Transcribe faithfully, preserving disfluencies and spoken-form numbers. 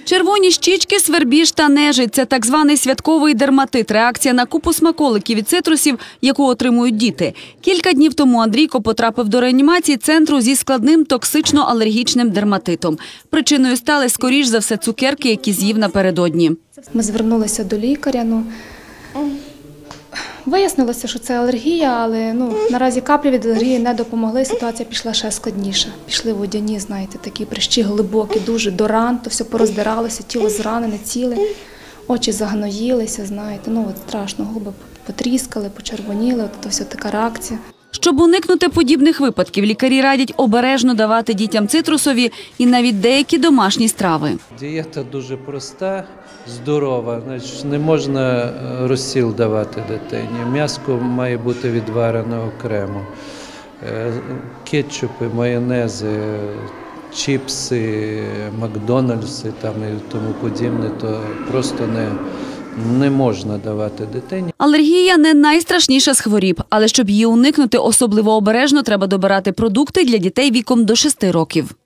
Червоні щічки, свербіж та нежить – це так званий святковий дерматит – реакція на купу смаколиків і цитрусів, яку отримують діти. Кілька днів тому Андрійко потрапив до реанімації центру зі складним токсично-алергічним дерматитом. Причиною стали, скоріш за все, цукерки, які з'їв напередодні. Ми звернулися до лікаря. Ну, вияснилося, що це алергія, але ну, наразі каплі від алергії не допомогли, ситуація пішла ще складніше. Пішли водяні, знаєте, такі прищі глибокі, дуже до ран, то все пороздиралося, тіло зранене, ціле, очі загноїлися, знаєте, ну от страшно, губи потріскали, почервоніли, от то все така реакція. Щоб уникнути подібних випадків, лікарі радять обережно давати дітям цитрусові і навіть деякі домашні страви. Дієта дуже проста, здорова, значить, не можна розсіл давати дитині. М'ясо має бути відварене окремо. Кетчупи, майонези, чіпси, Макдональдси там і тому подібне, то просто не Не можна давати дитині. Алергія – не найстрашніша з хворіб, але щоб її уникнути, особливо обережно треба добирати продукти для дітей віком до шести років.